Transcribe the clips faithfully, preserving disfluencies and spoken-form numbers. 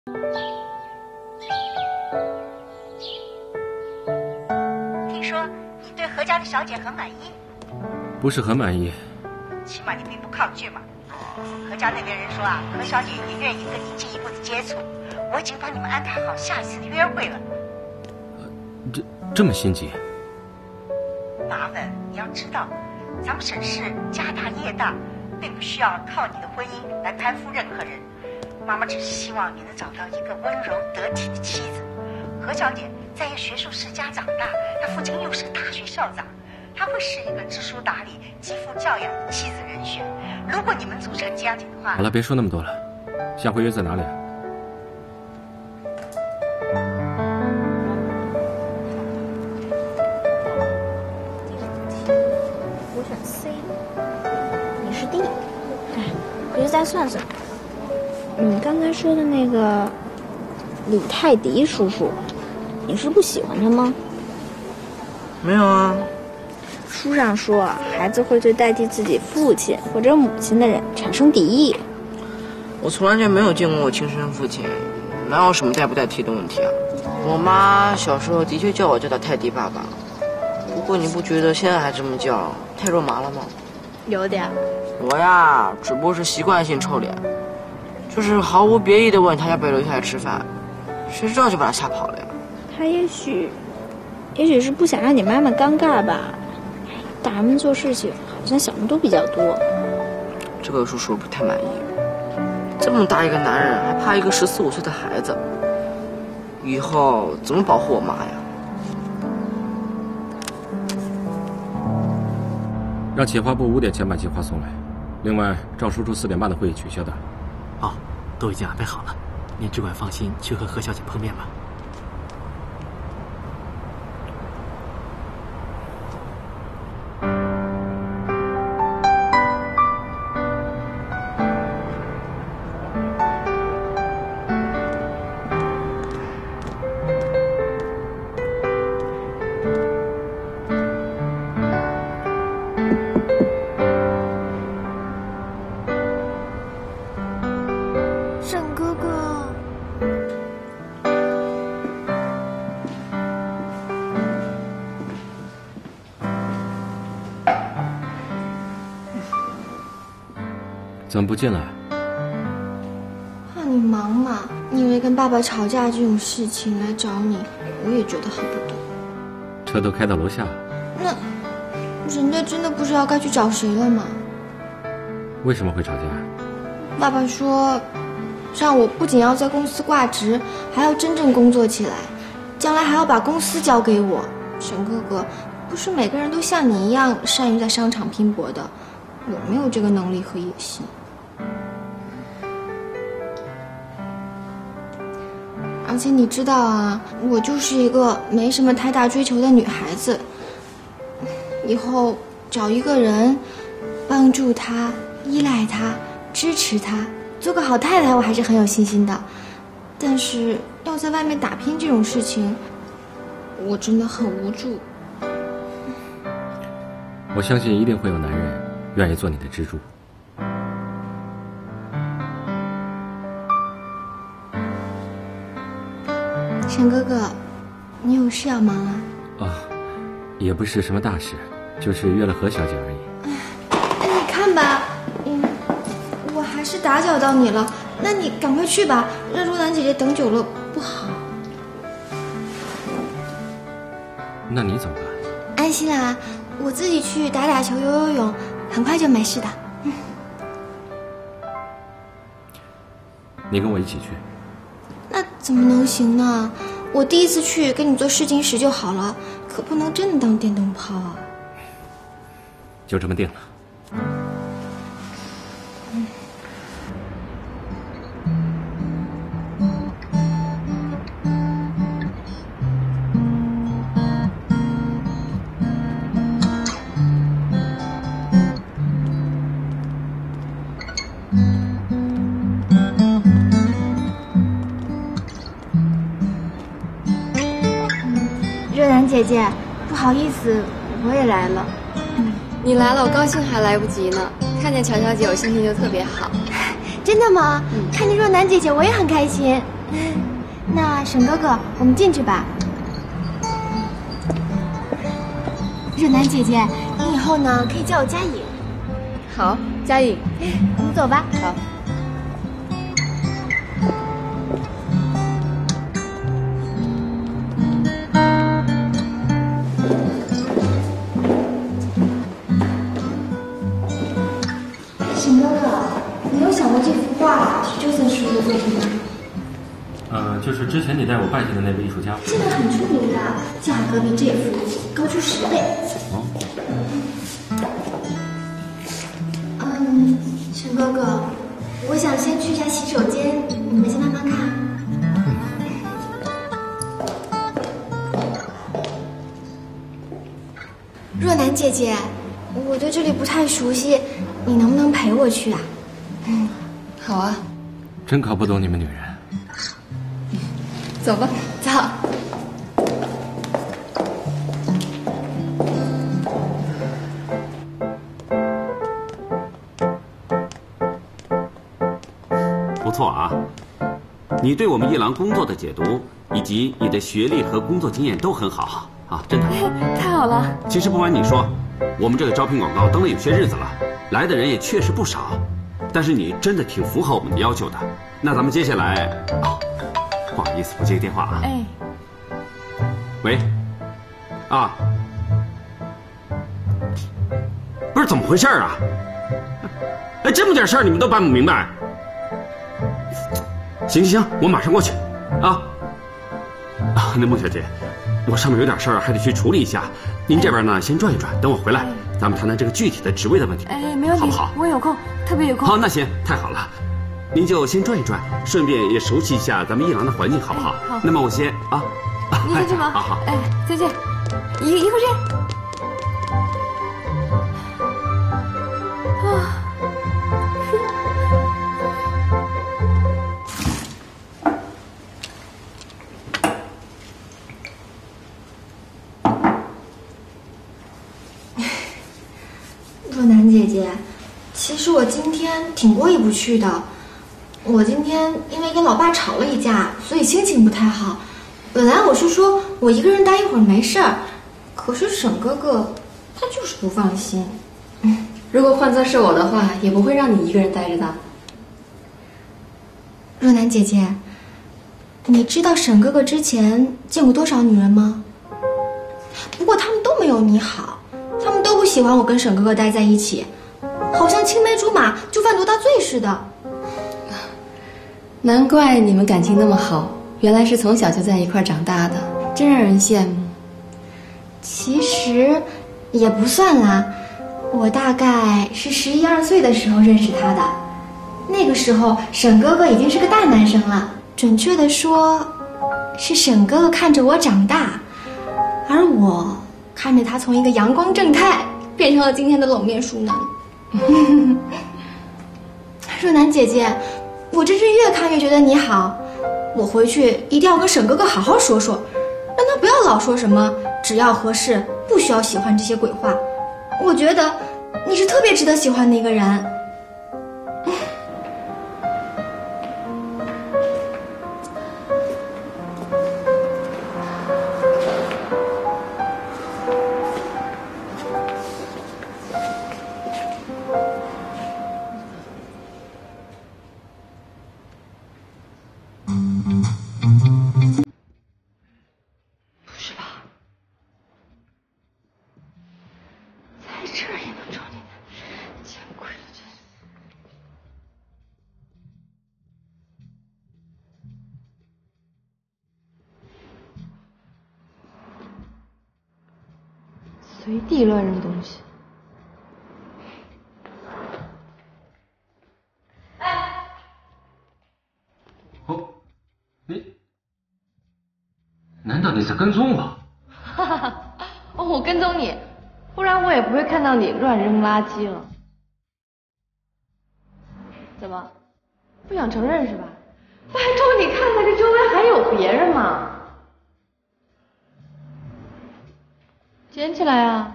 听说你对何家的小姐很满意？ 不是很满意。 起码你并不抗拒嘛。何家那边人说啊，何小姐也愿意跟你进一步的接触，我已经帮你们安排好下一次的约会了。 呃、这这么心急？ 麻烦你要知道，咱们沈氏家大业大，并不需要靠你的婚姻来攀附任何人。妈妈只是希望你能找到一个温柔得体的妻子。何小姐在一个学术世家长大，她父亲又是大学校长，她会是一个知书达理、极富教养的妻子人选。如果你们组成家庭的话， 好了，别说那么多了。下回约在哪里啊？ 我选 C， 你是 D。哎，回去再算算。你刚才说的那个李泰迪叔叔，你是不喜欢他吗？ 没有啊。 书上说，孩子会对代替自己父亲或者母亲的人产生敌意。 我从来就没有见过我亲生父亲，哪有什么代不代替的问题啊？我妈小时候的确叫我叫他泰迪爸爸，不过你不觉得现在还这么叫太肉麻了吗？ 有点。 我呀，只不过是习惯性臭脸，就是毫无别意的问他要不要留下来吃饭，谁知道就把他吓跑了呀。 他也许，也许是不想让你妈妈尴尬吧。大人们做事情好像想的都比较多。 这个叔叔不太满意，这么大一个男人还怕一个十四五岁的孩子，以后怎么保护我妈呀？ 让企划部五点前把计划送来，另外赵叔叔四点半的会议取消的。 哦，都已经安排好了，您只管放心去和何小姐碰面吧。 怎么不进来？ 怕你忙嘛，你以为跟爸爸吵架这种事情来找你，我也觉得很不懂。 车都开到楼下了。 那人家真的不知道该去找谁了吗？ 为什么会吵架？ 爸爸说，让我不仅要在公司挂职，还要真正工作起来，将来还要把公司交给我。沈哥哥，不是每个人都像你一样善于在商场拼搏的，我没有这个能力和野心。而且你知道啊，我就是一个没什么太大追求的女孩子。以后找一个人，帮助她、依赖她、支持她，做个好太太，我还是很有信心的。但是要在外面打拼这种事情，我真的很无助。 我相信一定会有男人愿意做你的支柱。 沈哥哥，你有事要忙啊？ 啊，也不是什么大事，就是约了何小姐而已。 哎，你看吧，嗯，我还是打搅到你了，那你赶快去吧，让若兰姐姐等久了不好。 那你怎么办？ 安心啦，我自己去打打球、游游泳，很快就没事的。嗯， 你跟我一起去。 那怎么能行呢？我第一次去跟你做试金石就好了，可不能真的当电灯泡啊。 就这么定了。 嗯。姐姐，不好意思，我也来了。 嗯，你来了，我高兴还来不及呢。看见乔小姐，我心情就特别好。 真的吗？嗯，看见若楠姐姐，我也很开心。 那沈哥哥，我们进去吧。热楠姐姐，你以后呢可以叫我佳颖。 好，佳颖， 我们走吧。 好。 沈哥哥，你有想过这幅画是周森师傅的作品吗？ 呃，就是之前你带我拜见的那位艺术家。 这个很出名的，价格比这幅高出十倍。 哦。 嗯，沈哥哥，我想先去一下洗手间，你们先慢慢看。若楠姐姐，我对这里不太熟悉，你能不能陪我去啊？ 嗯，好啊。 真搞不懂你们女人。 走吧， 走。 不错啊，你对我们一郎工作的解读，以及你的学历和工作经验都很好啊，真的。 太好了。 其实不瞒你说，我们这个招聘广告登了有些日子了，来的人也确实不少，但是你真的挺符合我们的要求的。那咱们接下来，哦，不好意思，我接个电话啊。 哎。 喂。啊。不是怎么回事啊？哎，这么点事儿你们都办不明白？行行行，我马上过去。啊。啊，那孟小姐，我上面有点事儿还得去处理一下，您这边呢先转一转，等我回来，咱们谈谈这个具体的职位的问题。 哎，没问题， 好不好？ 我有空，特别有空。 好，那行，太好了。您就先转一转，顺便也熟悉一下咱们一郎的环境，好不好？ 好。 那么我先啊， 您先去忙。 好好。 哎，再见，一一会儿见。啊。 若楠姐姐，其实我今天挺过意不去的。我今天因为跟老爸吵了一架，所以心情不太好。本来我是说我一个人待一会儿没事儿，可是沈哥哥他就是不放心。 嗯，如果换作是我的话，也不会让你一个人待着的。 若楠姐姐，你知道沈哥哥之前见过多少女人吗？不过他们都没有你好，他们都不喜欢我跟沈哥哥待在一起，好像青梅竹马就贩毒大罪似的。 难怪你们感情那么好，原来是从小就在一块长大的，真让人羡慕。 其实也不算啦，我大概是十一二岁的时候认识他的，那个时候沈哥哥已经是个大男生了，准确的说，是沈哥哥看着我长大，而我看着他从一个阳光正太变成了今天的冷面淑男。若楠姐姐，我真是越看越觉得你好，我回去一定要跟沈哥哥好好说说，让他不要老说什么只要合适，不需要喜欢这些鬼话。我觉得你是特别值得喜欢的一个人。 随地乱扔东西。 哎，哦，你难道你在跟踪我？ 哈哈哈！哦，我跟踪你，不然我也不会看到你乱扔垃圾了。怎么，不想承认是吧？拜托你看看这周围还有别人吗？捡起来啊！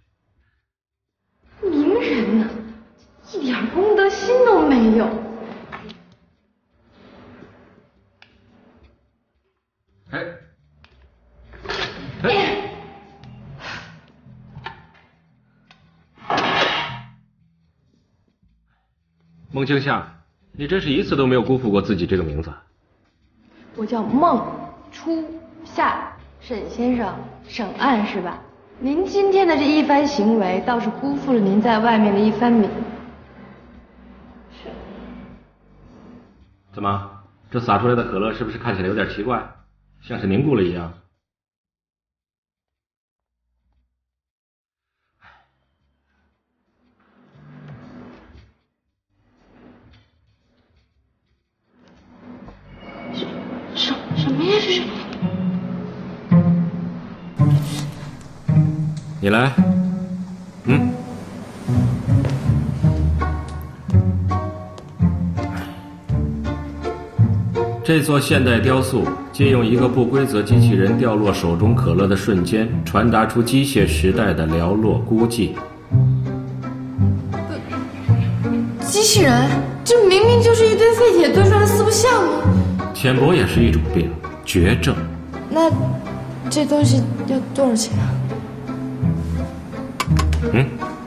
名人呢，一点公德心都没有。 孟青夏，你真是一次都没有辜负过自己这个名字。 我叫孟初夏，沈先生，沈案是吧？您今天的这一番行为，倒是辜负了您在外面的一番名。是。 怎么，这洒出来的可乐是不是看起来有点奇怪，像是凝固了一样？ 什什么呀？这是？ 你来，嗯。这座现代雕塑借用一个不规则机器人掉落手中可乐的瞬间，传达出机械时代的寥落孤寂。 机器人？这明明就是一堆废铁堆出来的四不像啊！ 浅薄也是一种病，绝症。 那这东西要多少钱啊？ 嗯。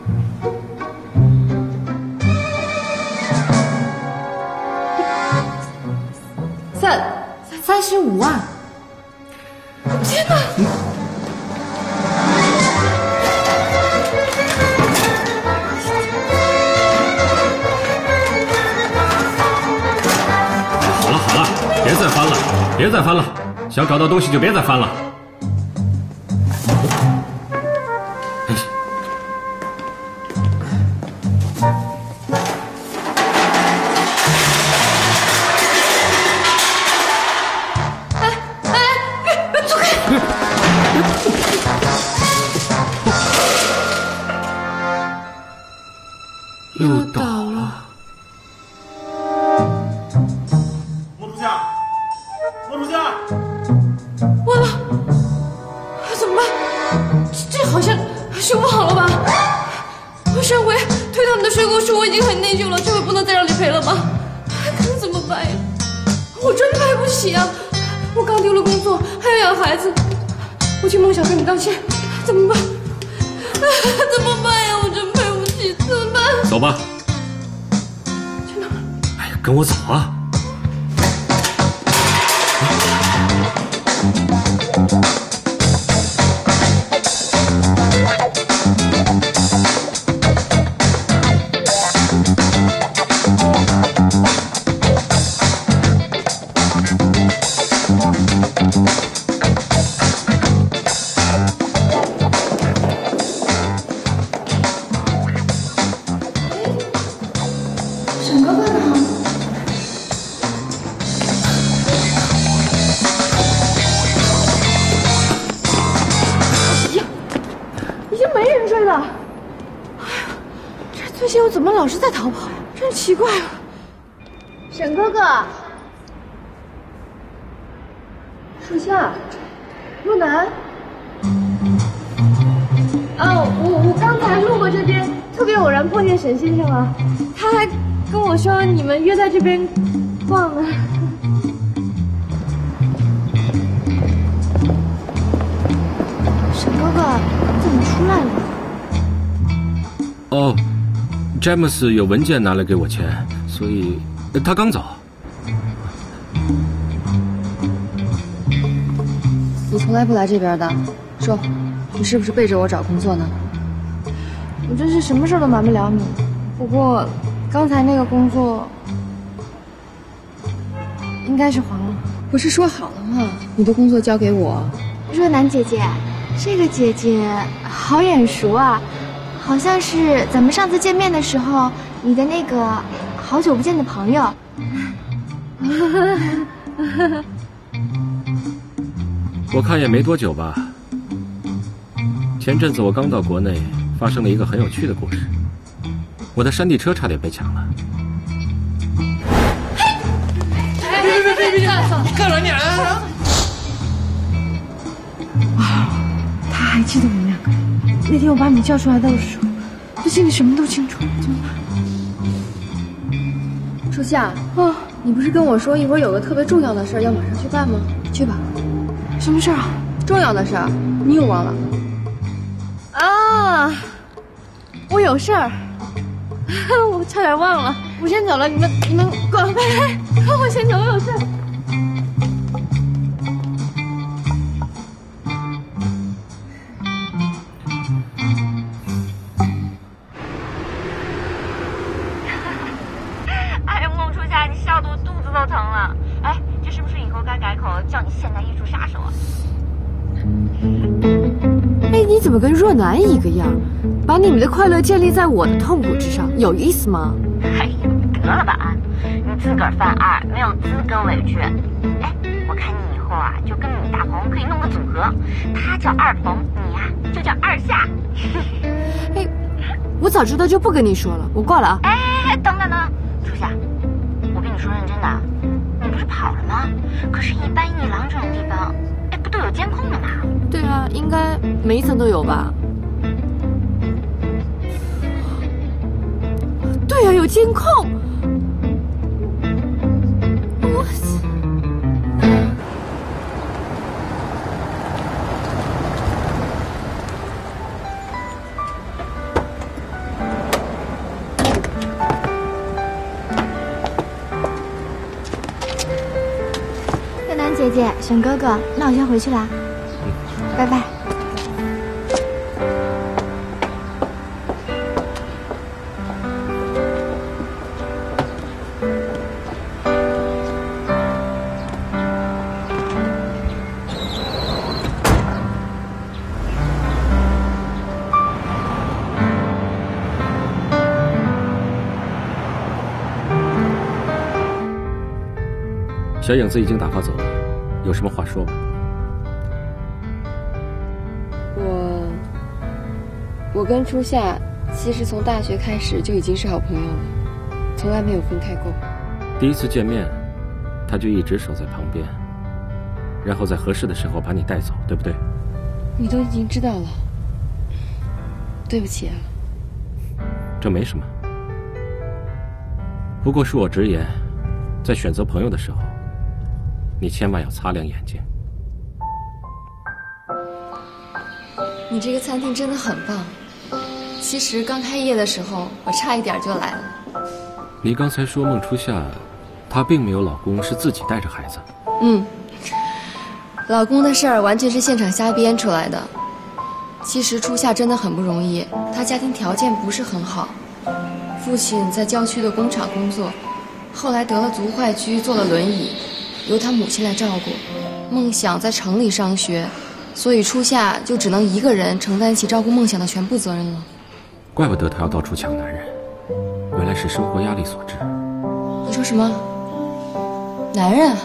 三三十五万！天哪！嗯好了好了，别再翻了，别再翻了，想找到东西就别再翻了。 又倒了。 莫主下，莫主下， 完了，怎么办？这这好像修不好了吧？上回推他们的水果树我已经很内疚了，这回不能再让理赔了吗？可怎么办呀？我真赔不起啊！我刚丢了工作，还要养孩子，我去梦想跟你道歉，怎么办？怎么办呀？我真赔不起，怎么办？ 走吧。 去哪儿？ 哎呀，跟我走啊！ 我怎么老是在逃跑？真奇怪了。沈哥哥，树下，若楠。哦，我我刚才路过这边，特别偶然碰见沈先生了，他还跟我说你们约在这边逛呢。沈哥哥，你怎么出来了？ 哦。詹姆斯有文件拿来给我签，所以他刚走。 你从来不来这边的，说，你是不是背着我找工作呢？ 我真是什么事都瞒不了你。不过，刚才那个工作应该是黄了。 不是说好了吗？你的工作交给我。 若楠姐姐，这个姐姐好眼熟啊。好像是咱们上次见面的时候，你的那个好久不见的朋友。 我看也没多久吧。前阵子我刚到国内，发生了一个很有趣的故事。我的山地车差点被抢了。 别别别别别！ 干啥你啊？ 啊！他还记得我们两个。那天我把你叫出来的时候，我心里什么都清楚，怎么办？ 初夏，啊，你不是跟我说一会儿有个特别重要的事要马上去办吗？去吧。 什么事啊？ 重要的事，你又忘了？ 啊，我有事儿，我差点忘了。 我先走了，你们你们滚开！我先走，我有事。 哎呀，孟初夏，你笑得我肚子都疼了。哎，这是不是以后该改口叫你现代艺术杀手啊？ 哎，你怎么跟若男一个样？把你们的快乐建立在我的痛苦之上，有意思吗？ 哎呀，得了吧，你自个儿犯二，没有资格委屈。哎，我看你以后啊，就跟你大鹏可以弄个组合，他叫二鹏，你呀、啊、就叫二夏。 哎，我早知道就不跟你说了，我挂了啊。 哎，等等等，初夏，我跟你说认真的，你不是跑了吗？可是，一般一廊这种地方，哎，不都有监控的吗？ 对啊，应该每一层都有吧。对呀、啊，有监控。我月南姐姐，沈哥哥，那我先回去啦， 嗯， 拜拜。 小影子已经打发走了，有什么话说吧。 我，我跟初夏其实从大学开始就已经是好朋友了，从来没有分开过。 第一次见面，他就一直守在旁边，然后在合适的时候把你带走，对不对？ 你都已经知道了，对不起啊。 这没什么，不过恕我直言，在选择朋友的时候，你千万要擦亮眼睛。 你这个餐厅真的很棒。其实刚开业的时候，我差一点就来了。 你刚才说孟初夏，她并没有老公，是自己带着孩子。 嗯，老公的事儿完全是现场瞎编出来的。其实初夏真的很不容易，她家庭条件不是很好，父亲在郊区的工厂工作，后来得了足坏疽，坐了轮椅，由他母亲来照顾。梦想在城里上学，所以初夏就只能一个人承担起照顾梦想的全部责任了。 怪不得她要到处抢男人，原来是生活压力所致。 你说什么？男人？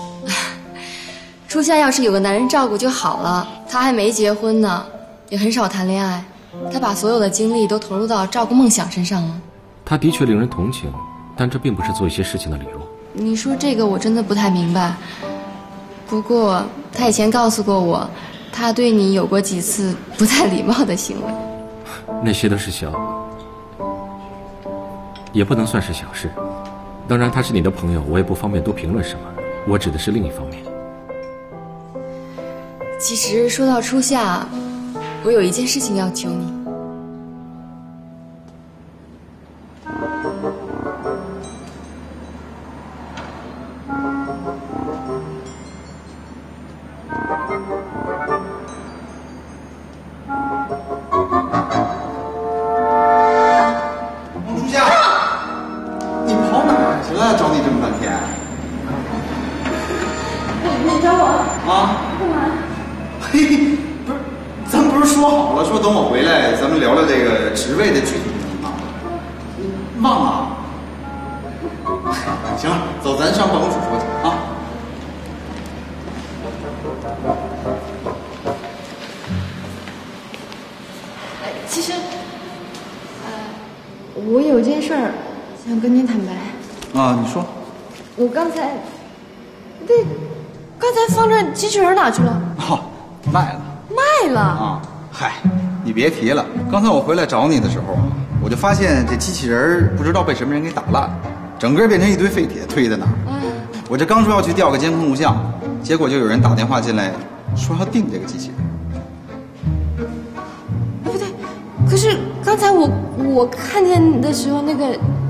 初夏要是有个男人照顾就好了，她还没结婚呢，也很少谈恋爱，她把所有的精力都投入到照顾梦想身上了。 她的确令人同情，但这并不是做一些事情的理由。 你说这个我真的不太明白。不过他以前告诉过我，他对你有过几次不太礼貌的行为。 那些都是小，也不能算是小事。当然他是你的朋友，我也不方便多评论什么，我指的是另一方面。 其实说到初夏，我有一件事情要求你。 啊，你说。 我刚才，对，刚才放着机器人哪去了？ 哦，卖了。 卖了？ 啊，嗨，你别提了。刚才我回来找你的时候啊，我就发现这机器人不知道被什么人给打烂了，整个变成一堆废铁堆在那儿。啊、我这刚说要去调个监控录像，结果就有人打电话进来，说要订这个机器人。 不对，可是刚才我我看见的时候，那个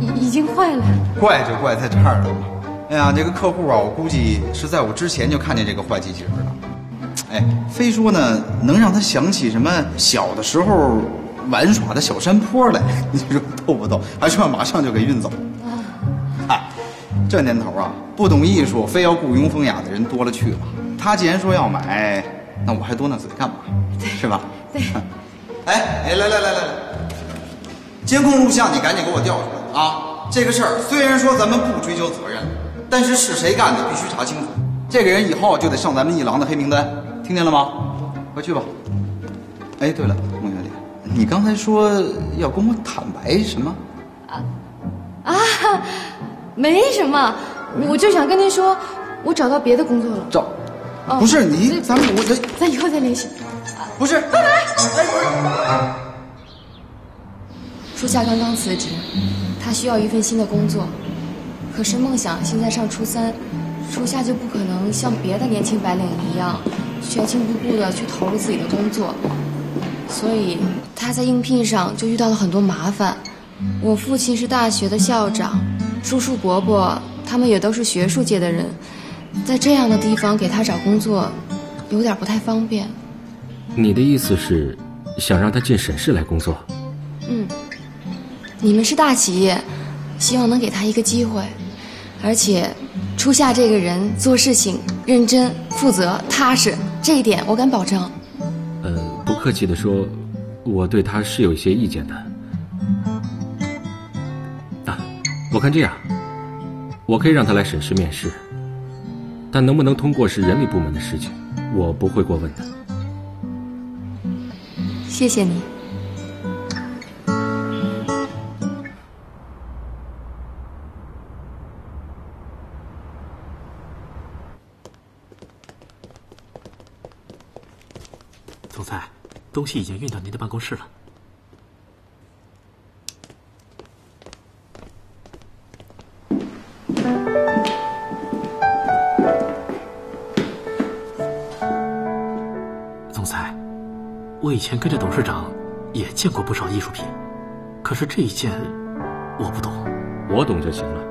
已已经坏了。 怪就怪在这儿了。哎呀，这个客户啊，我估计是在我之前就看见这个坏机器人了。哎，非说呢能让他想起什么小的时候玩耍的小山坡来，你说逗不逗？还说马上就给运走。哎，这年头啊，不懂艺术非要雇佣风雅的人多了去了。他既然说要买，那我还多那嘴干嘛？是吧？ 对。 哎哎，来来来来来，监控录像你赶紧给我调出来啊！这个事儿虽然说咱们不追究责任，但是是谁干的必须查清楚。这个人以后就得上咱们一郎的黑名单，听见了吗？快去吧。哎，对了，孟学礼，你刚才说要跟我坦白什么？ 啊啊，没什么，我就想跟您说，我找到别的工作了。 找？哦、不是你，咱们我这咱以后再联系。 不是， 拜拜。 哎，不是。 初夏刚刚辞职，他需要一份新的工作，可是梦想现在上初三，初夏就不可能像别的年轻白领一样，全情不顾地去投入自己的工作，所以他在应聘上就遇到了很多麻烦。我父亲是大学的校长，叔叔伯伯他们也都是学术界的人，在这样的地方给他找工作，有点不太方便。 你的意思是想让他进沈氏来工作？ 嗯，你们是大企业，希望能给他一个机会，而且初夏这个人做事情认真、负责、踏实，这一点我敢保证。 呃，不客气地说，我对他是有一些意见的。啊，我看这样，我可以让他来沈氏面试，但能不能通过是人力部门的事情，我不会过问的。 谢谢你。 总裁，东西已经运到您的办公室了。总裁，我以前跟着董事长也见过不少艺术品，可是这一件我不懂。 我懂就行了。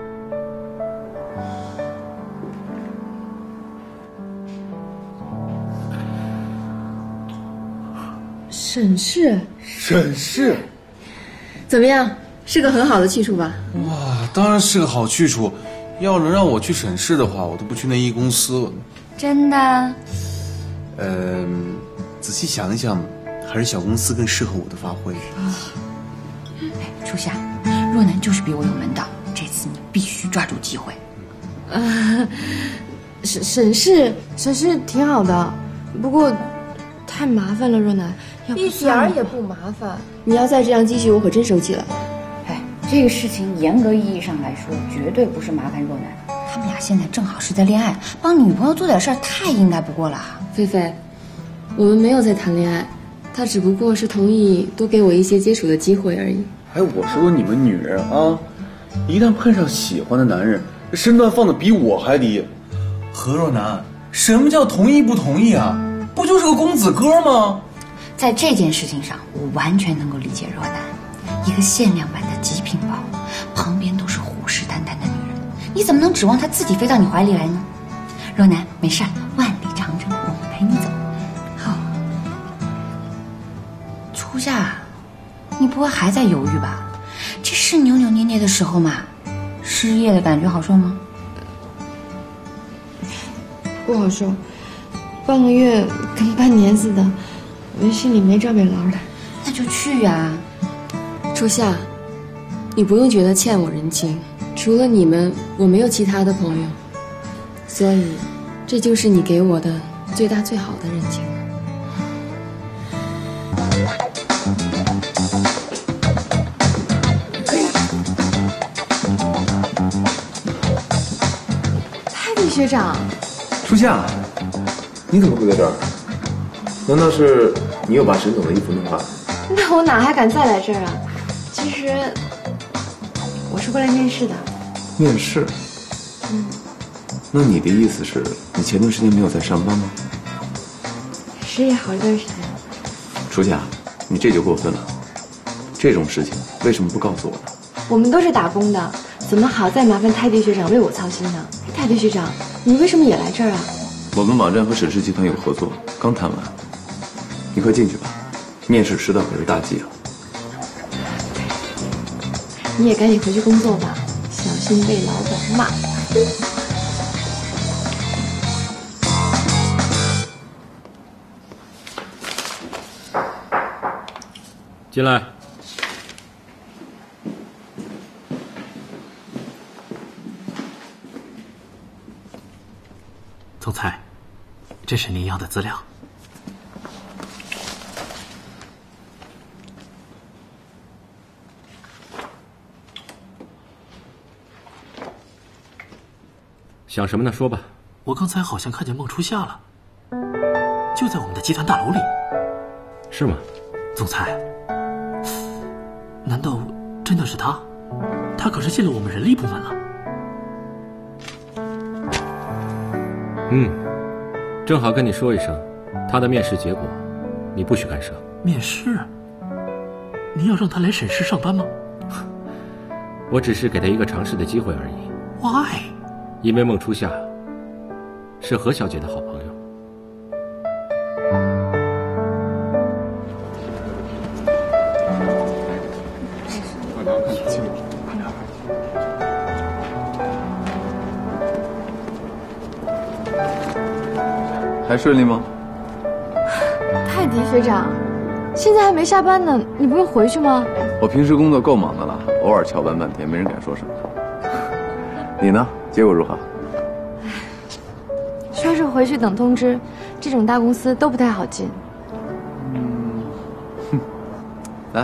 沈氏， 沈氏， 怎么样？是个很好的去处吧？ 哇，当然是个好去处。要能让我去沈氏的话，我都不去那一公司了。 真的？ 嗯、呃，仔细想一想，还是小公司更适合我的发挥。 哎，初夏，若楠就是比我有门道，这次你必须抓住机会。 呃，沈沈氏，沈氏挺好的，不过太麻烦了，若楠。 一点儿也不麻烦。你要再这样继续，我可真生气了。 哎，这个事情严格意义上来说，绝对不是麻烦若楠。他们俩现在正好是在恋爱，帮女朋友做点事儿太应该不过了。 菲菲，我们没有在谈恋爱，他只不过是同意多给我一些接触的机会而已。 哎，我说你们女人啊，一旦碰上喜欢的男人，身段放的比我还低。何若楠，什么叫同意不同意啊？不就是个公子哥吗？ 在这件事情上，我完全能够理解若楠。一个限量版的极品包，旁边都是虎视眈眈的女人，你怎么能指望她自己飞到你怀里来呢？若楠，没事，万里长征，我们陪你走。好。初夏，你不会还在犹豫吧？这是扭扭捏捏的时候嘛？失业的感觉好受吗？ 不好受，半个月跟半年似的。我心里没着没落的。 那就去呀、啊！ 初夏，你不用觉得欠我人情，除了你们，我没有其他的朋友，所以这就是你给我的最大最好的人情。 泰迪学长， 初夏，你怎么会在这儿？难道是你又把沈总的衣服弄坏了？ 那我哪还敢再来这儿啊？其实我是过来面试的。 面试？ 嗯。 那你的意思是你前段时间没有在上班吗？ 失业好一段时间。 初夏，你这就过分了。这种事情为什么不告诉我呢？ 我们都是打工的，怎么好再麻烦泰迪学长为我操心呢？泰迪学长，你为什么也来这儿啊？ 我们网站和沈氏集团有合作，刚谈完。你快进去吧，面试迟到可是大忌啊。 你也赶紧回去工作吧，小心被老板骂。 进来。 总裁，这是您要的资料。 想什么呢？说吧。 我刚才好像看见孟初夏了，就在我们的集团大楼里。 是吗？ 总裁，难道真的是他？他可是进了我们人力部门了。 嗯，正好跟你说一声，他的面试结果，你不许干涉。 面试？您要让他来沈氏上班吗？ 我只是给他一个尝试的机会而已。 Why？ 因为孟初夏是何小姐的好朋友。 还顺利吗？ 泰迪学长，现在还没下班呢，你不用回去吗？ 我平时工作够忙的了，偶尔翘班半天，没人敢说什么。你呢？结果如何？ 说是回去等通知，这种大公司都不太好进。 嗯，哼，来。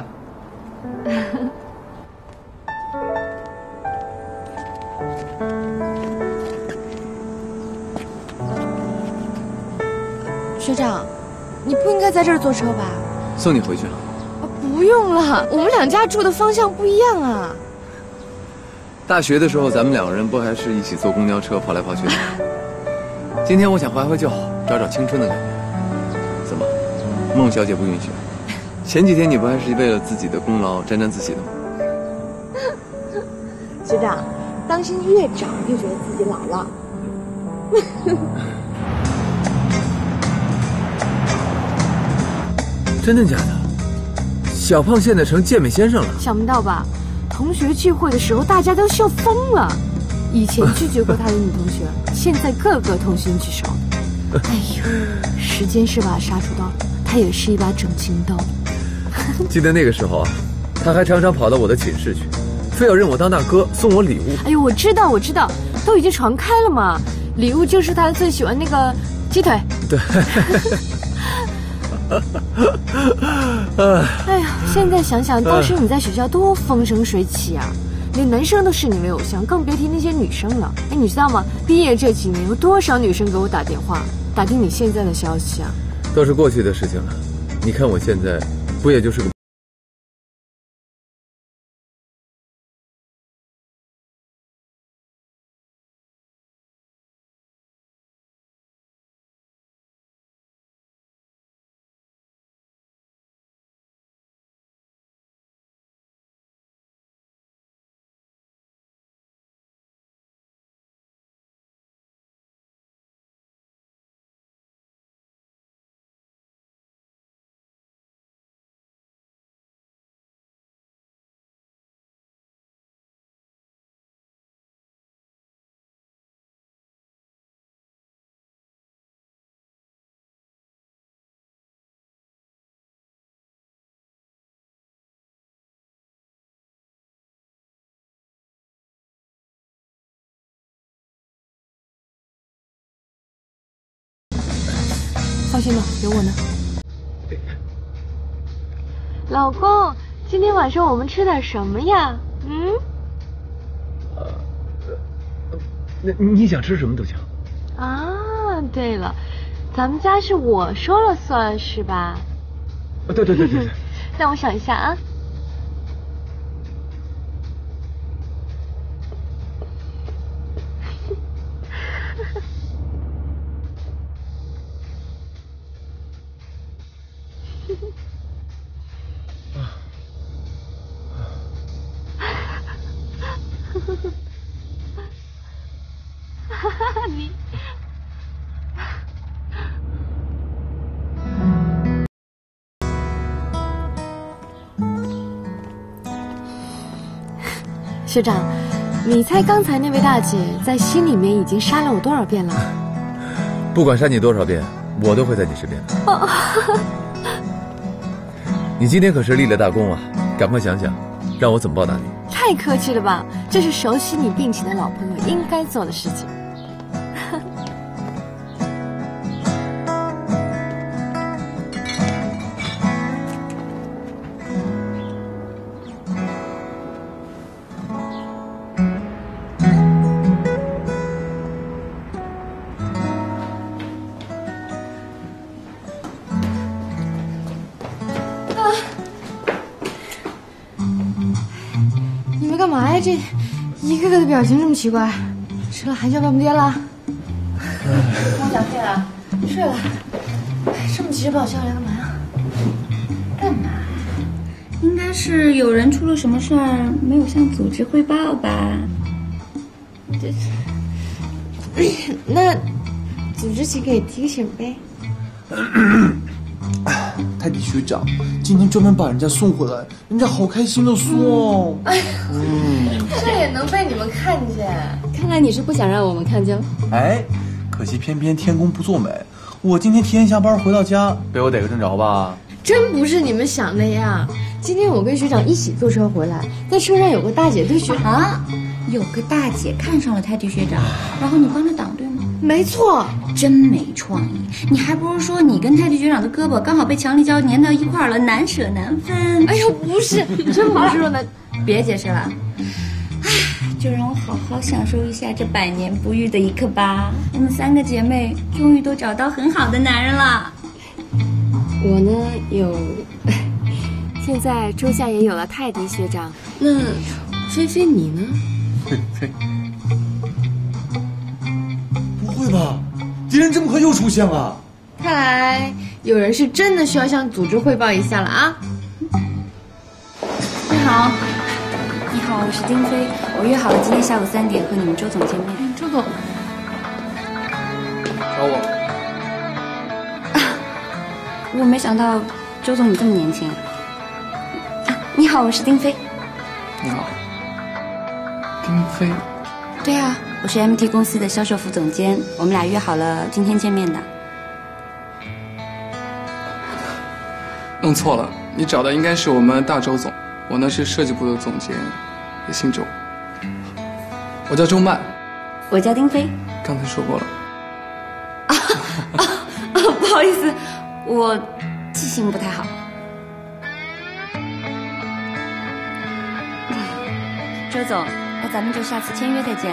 学长，你不应该在这儿坐车吧？ 送你回去。 不用了，我们两家住的方向不一样啊。 大学的时候，咱们两个人不还是一起坐公交车跑来跑去的？今天我想怀怀旧，找找青春的感觉。怎么，孟小姐不允许？前几天你不还是为了自己的功劳沾沾自喜的吗？ 学长，当心越长越觉得自己老了。 真的假的？小胖现在成健美先生了？ 想不到吧？同学聚会的时候，大家都笑疯了。以前拒绝过他的女同学，现在个个同心聚首。哎呦，时间是把杀猪刀，他也是一把整情刀。 记得那个时候啊，他还常常跑到我的寝室去，非要认我当大哥，送我礼物。 哎呦，我知道，我知道，都已经传开了嘛。礼物就是他最喜欢那个鸡腿。 对。 哎呀，现在想想，当时你在学校多风生水起啊，连男生都视你为偶像，更别提那些女生了。哎，你知道吗？毕业这几年有多少女生给我打电话，打听你现在的消息啊？ 都是过去的事情了。你看我现在，不也就是个…… 放心吧，有我呢。老公，今天晚上我们吃点什么呀？嗯？ 呃，那你想吃什么都行。 啊，对了，咱们家是我说了算是吧？ 对对对对对。 让我想一下啊。 学长，你猜刚才那位大姐在心里面已经杀了我多少遍了？ 不管杀你多少遍，我都会在你身边的。哦，你今天可是立了大功啊！赶快想想，让我怎么报答你？ 太客气了吧，这是熟悉你病情的老朋友应该做的事情。 干嘛呀？这一个个的表情这么奇怪，吃了还叫干爹了？刚讲睡了，睡了，这么急着把我叫来干嘛呀？ 干嘛？应该是有人出了什么事儿，没有向组织汇报吧？ 这，那组织请给提个醒呗。 泰迪学长今天专门把人家送回来，人家好开心的送。 哎呀，嗯，这也能被你们看见？看来你是不想让我们看见了。 哎，可惜偏偏天公不作美，我今天提前下班回到家，被我逮个正着吧？ 真不是你们想那样。今天我跟学长一起坐车回来，在车上有个大姐对学啊，有个大姐看上了泰迪学长，然后你帮着挡，对吗？ 没错， 真没创意。你还不如说你跟泰迪学长的胳膊刚好被强力胶粘到一块儿了，难舍难分。 哎呦，不是，真不是说难， 别解释了。唉，就让我好好享受一下这百年不遇的一刻吧。我们三个姐妹终于都找到很好的男人了。 我呢有， 现在初夏也有了泰迪学长。 那菲菲你呢？ 菲菲。不会吧，敌人这么快又出现了？ 看来有人是真的需要向组织汇报一下了啊！ 你好，你好，我是丁飞，我约好了今天下午三点和你们周总见面。 周总， 找我？ 啊，我没想到周总你这么年轻。啊，你好，我是丁飞。 你好，丁飞。 对啊。我是 M T 公司的销售副总监，我们俩约好了今天见面的。 弄错了，你找的应该是我们大周总，我呢是设计部的总监，也姓周。我叫周曼， 我叫丁飞。 刚才说过了。 啊啊啊！不好意思，我记性不太好。周总，那咱们就下次签约再见。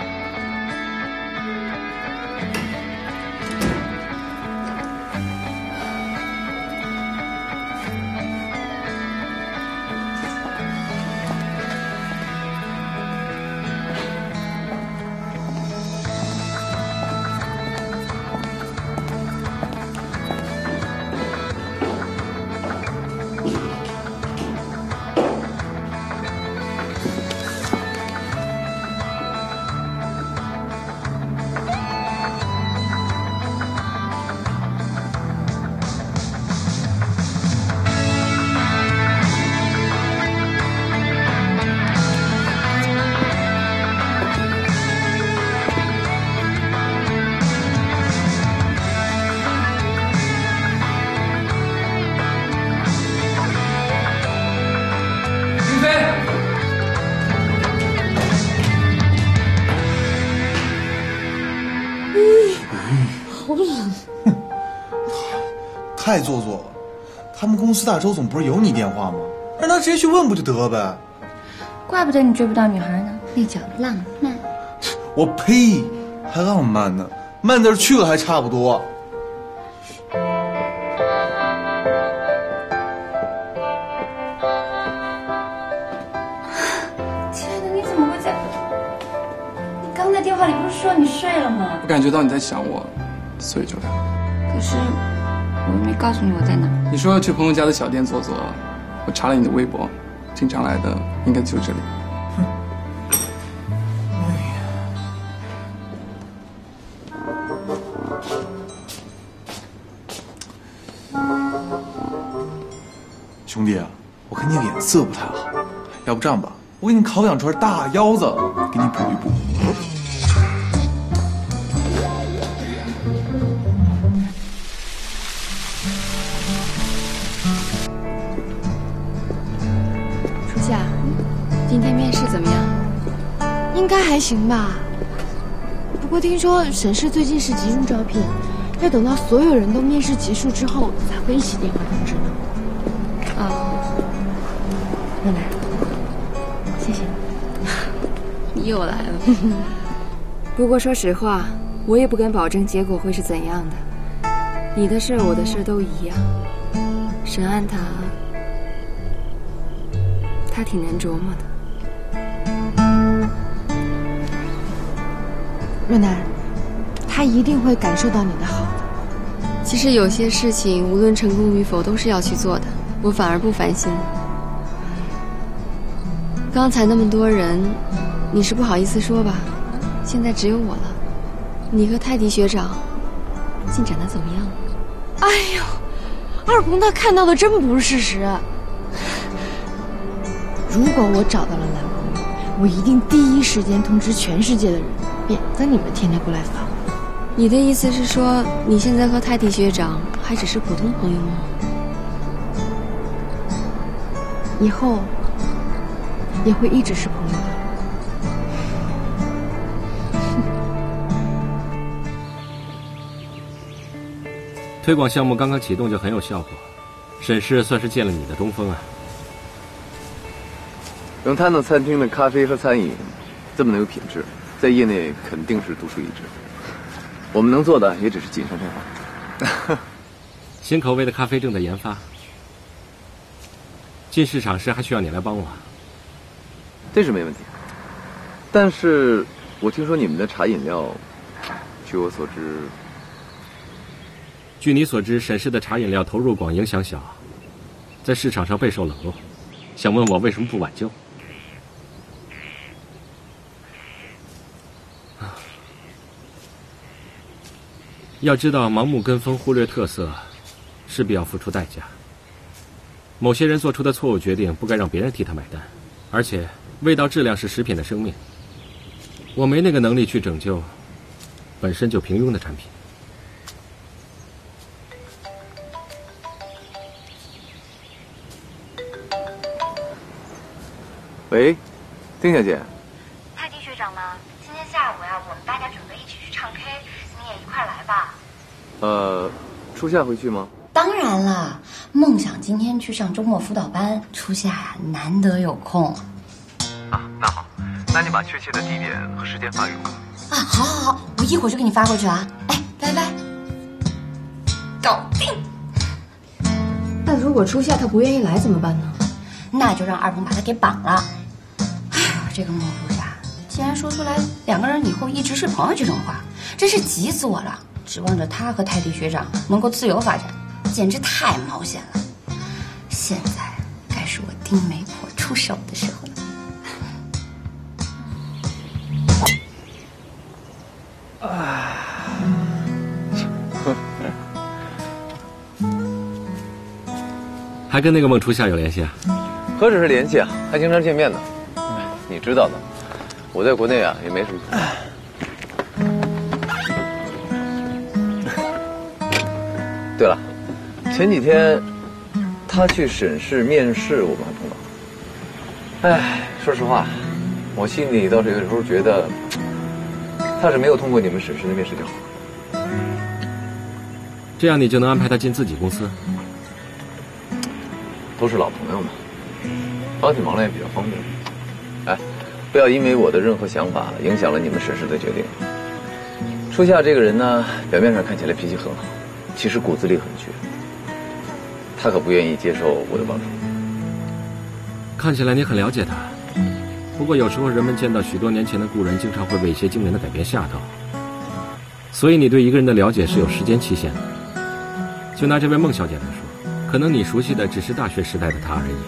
太做作了，他们公司大周总不是有你电话吗？让他直接去问不就得呗？ 怪不得你追不到女孩呢，那叫浪漫。 我呸，还浪漫呢，慢点去了还差不多。 亲爱的，你怎么会在？你刚才电话里不是说你睡了吗？ 我感觉到你在想我，所以就来。 可是。我又没告诉你我在哪。 你说要去朋友家的小店坐坐，我查了你的微博，经常来的应该就这里。 兄弟啊，我看你脸色不太好，要不这样吧，我我给你烤两串大腰子，给你补一补。 初夏，今天面试怎么样？ 应该还行吧。不过听说沈氏最近是集中招聘，要等到所有人都面试结束之后才会一起电话通知呢。 啊， 奶奶，谢谢你。又来了。不过说实话，我也不敢保证结果会是怎样的。你的事，我的事都一样。沈安他，他挺难琢磨的。 若楠，他一定会感受到你的好的。 其实有些事情，无论成功与否，都是要去做的。我反而不烦心。刚才那么多人，你是不好意思说吧？现在只有我了。你和泰迪学长进展的怎么样了？ 哎呦，二鹏他看到的真不是事实。如果我找到了男朋友，我一定第一时间通知全世界的人，免得你们天天过来烦我。 你的意思是说，你现在和泰迪学长还只是普通朋友吗？ 以后也会一直是朋友的。 推广项目刚刚启动就很有效果，沈氏算是借了你的东风啊。 能摊到餐厅的咖啡和餐饮这么能有品质，在业内肯定是独树一帜。我们能做的也只是锦上添花。 新口味的咖啡正在研发，进市场时还需要你来帮我。 这是没问题。但是我听说你们的茶饮料，据我所知， 据你所知，沈氏的茶饮料投入广，影响小，在市场上备受冷落。想问我为什么不挽救？要知道，盲目跟风、忽略特色，势必要付出代价。某些人做出的错误决定，不该让别人替他买单。而且，味道、质量是食品的生命，我没那个能力去拯救本身就平庸的产品。 喂，丁小姐。 泰迪学长呢？今天下午呀，我们大家准备一起去唱 K， 你也一块来吧。 呃，初夏会去吗？ 当然了，梦想今天去上周末辅导班，初夏呀难得有空。 啊，那好，那你把确切的地点和时间发给我。 啊，好好好，我一会儿就给你发过去啊。哎，拜拜。搞定。 那如果初夏他不愿意来怎么办呢？ 那就让二鹏把他给绑了。哎呦，这个孟初夏竟然说出来两个人以后一直是朋友这种话，真是急死我了。指望着他和泰迪学长能够自由发展，简直太冒险了。现在该是我丁媒婆出手的时候了。 还跟那个孟初夏有联系啊？ 何止是联系啊，还经常见面呢。你知道的，我在国内啊也没什么朋友。对了，前几天他去沈氏面试，我们还碰到。哎，说实话，我心里倒是有时候觉得，他是没有通过你们沈氏的面试就好。 这样你就能安排他进自己公司？ 都是老朋友嘛，帮起忙来也比较方便。哎，不要因为我的任何想法影响了你们沈氏的决定。初夏这个人呢，表面上看起来脾气很好，其实骨子里很倔。他可不愿意接受我的帮助。 看起来你很了解他，不过有时候人们见到许多年前的故人，经常会被一些惊人的改变吓到。所以你对一个人的了解是有时间期限的。就拿这位孟小姐来说，可能你熟悉的只是大学时代的她而已。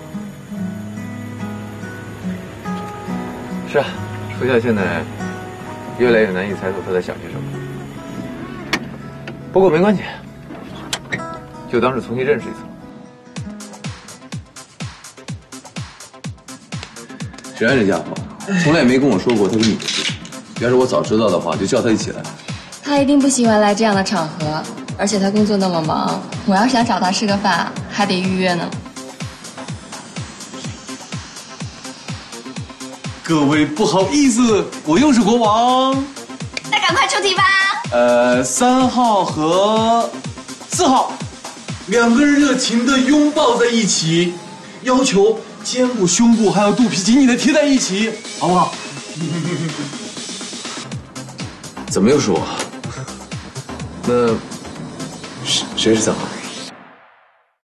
是啊，初夏现在越来越难以猜透她在想些什么。不过没关系，就当是重新认识一次。 沈安这家伙，从来也没跟我说过他跟你的事。要是我早知道的话，就叫他一起来。 他一定不喜欢来这样的场合，而且他工作那么忙，我要想找他吃个饭，还得预约呢。 各位不好意思，我又是国王。 那赶快出题吧。 呃，三号和四号，两个人热情的拥抱在一起，要求肩部、胸部还有肚皮紧紧的贴在一起，好不好？ 怎么又是我？那谁谁是三号？